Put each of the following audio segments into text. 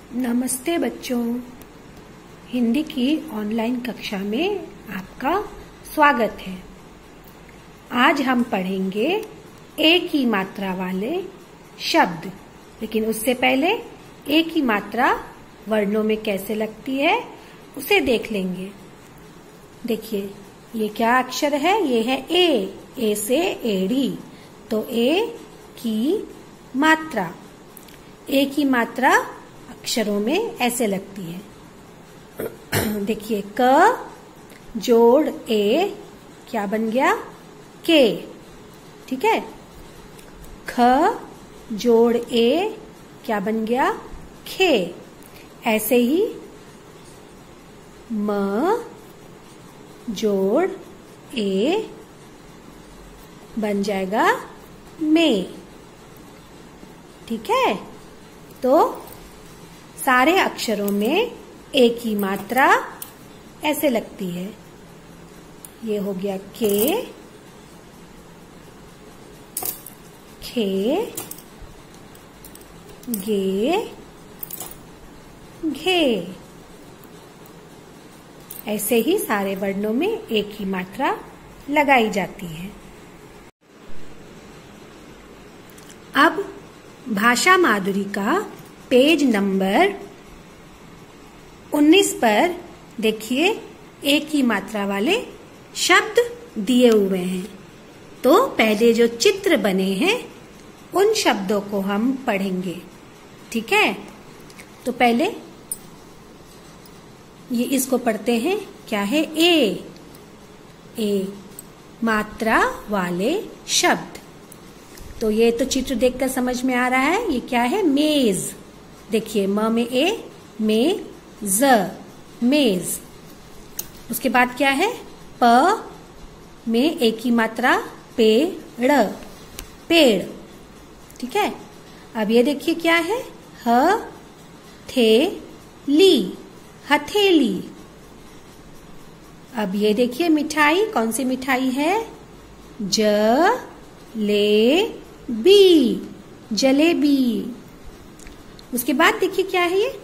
नमस्ते बच्चों, हिंदी की ऑनलाइन कक्षा में आपका स्वागत है। आज हम पढ़ेंगे एक ही मात्रा वाले शब्द, लेकिन उससे पहले एक ही मात्रा वर्णों में कैसे लगती है उसे देख लेंगे। देखिए, ये क्या अक्षर है? ये है ए से एड़ी। तो ए की मात्रा, ए की मात्रा अक्षरों में ऐसे लगती है। देखिए, क जोड़ ए क्या बन गया? के। ठीक है। ख जोड़ ए क्या बन गया? खे। ऐसे ही म जोड़ ए बन जाएगा में। ठीक है। तो सारे अक्षरों में एक ही मात्रा ऐसे लगती है। ये हो गया के, खे, गे, घे। ऐसे ही सारे वर्णों में एक ही मात्रा लगाई जाती है। अब भाषा माधुरी का पेज नंबर 19 पर देखिए, एक ही मात्रा वाले शब्द दिए हुए हैं। तो पहले जो चित्र बने हैं उन शब्दों को हम पढ़ेंगे। ठीक है। तो पहले ये इसको पढ़ते हैं। क्या है? ए मात्रा वाले शब्द। तो ये तो चित्र देखकर समझ में आ रहा है। ये क्या है? मेज। देखिए, म में ए, में ज, मेज। उसके बाद क्या है? प में एक ही मात्रा, पेड़, पेड़। ठीक है। अब ये देखिए क्या है? ह थे ली, हथेली। अब ये देखिए मिठाई, कौन सी मिठाई है? ज ले बी, जलेबी। उसके बाद देखिए क्या है? ये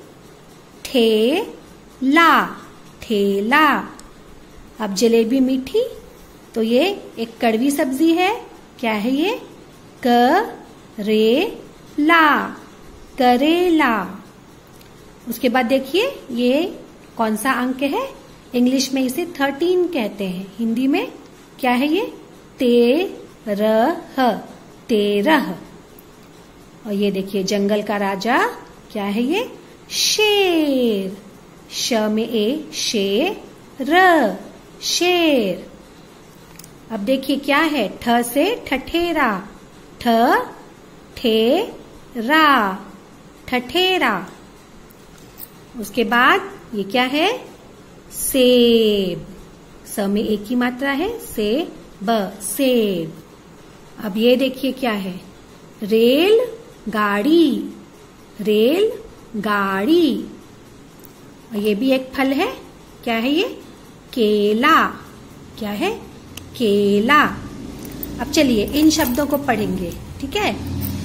ठेला, ठेला। अब जलेबी मीठी, तो ये एक कड़वी सब्जी है। क्या है ये? करेला, करेला। उसके बाद देखिए ये कौन सा अंक है? इंग्लिश में इसे 13 कहते हैं। हिंदी में क्या है ये? तेरह, तेरह। और ये देखिए जंगल का राजा, क्या है ये? शेर। श में ए, शेर, शेर। अब देखिए क्या है? ठ से ठठेरा, ठ ठे रा, ठठेरा। उसके बाद ये क्या है? सेब। स में एक ही मात्रा है, से ब, सेब। अब ये देखिए क्या है? रेल गाड़ी, रेल गाड़ी। और ये भी एक फल है। क्या है ये? केला। क्या है? केला। अब चलिए इन शब्दों को पढ़ेंगे। ठीक है।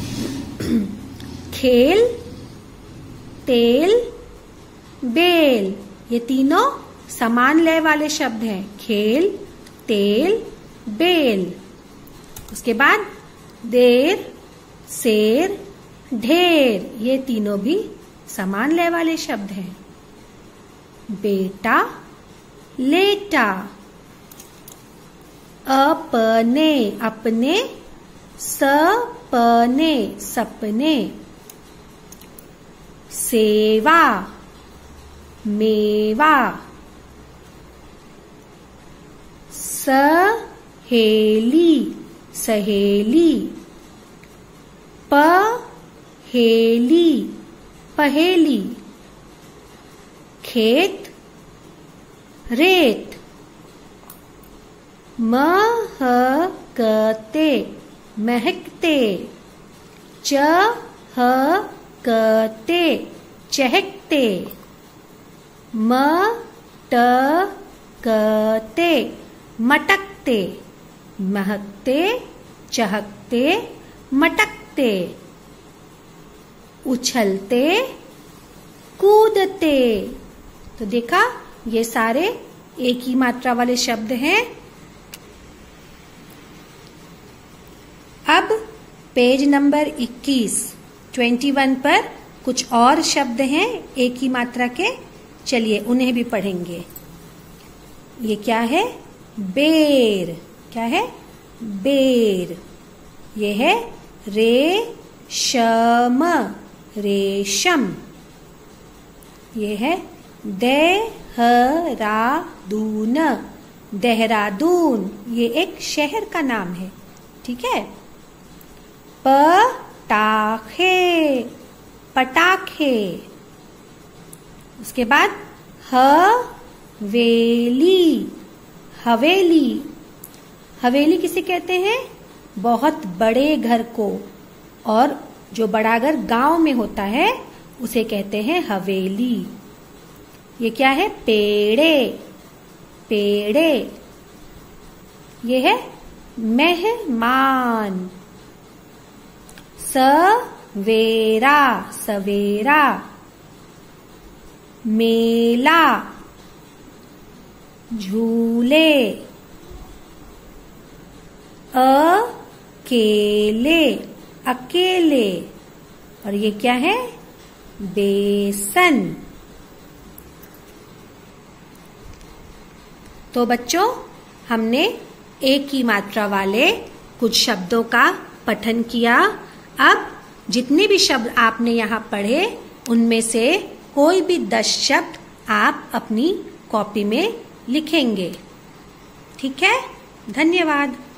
खेल, तेल, बेल। ये तीनों समान लय वाले शब्द हैं। खेल, तेल, बेल। उसके बाद देर, शेर, ढेर। ये तीनों भी समान लय वाले शब्द हैं। बेटा, लेटा। अपने, अपने, सपने, सपने। सेवा, मेवा। सहेली, सहेली। पहेली, पहेली। खेत, रेत। महकते, महकते। चहकते, चहकते। मटकते, मटकते। महकते, चहकते, मटकते। उछलते, कूदते। तो देखा, ये सारे एक ही मात्रा वाले शब्द हैं। अब पेज नंबर 21 पर कुछ और शब्द हैं एक ही मात्रा के, चलिए उन्हें भी पढ़ेंगे। ये क्या है? बेर। क्या है? बेर। ये है रेशम, रेशम। ये है देहरादून, देहरादून। ये एक शहर का नाम है, ठीक है। पटाखे, पटाखे। उसके बाद हवेली, हवेली। हवेली किसे कहते हैं? बहुत बड़े घर को, और जो बड़ा घर गांव में होता है उसे कहते हैं हवेली। ये क्या है? पेड़े, पेड़े। ये है मेहमान। सवेरा, सवेरा। मेला, झूले। अकेले, अकेले। और ये क्या है? बेसन। तो बच्चों, हमने एक ही मात्रा वाले कुछ शब्दों का पठन किया। अब जितने भी शब्द आपने यहाँ पढ़े उनमें से कोई भी 10 शब्द आप अपनी कॉपी में लिखेंगे, ठीक है? धन्यवाद।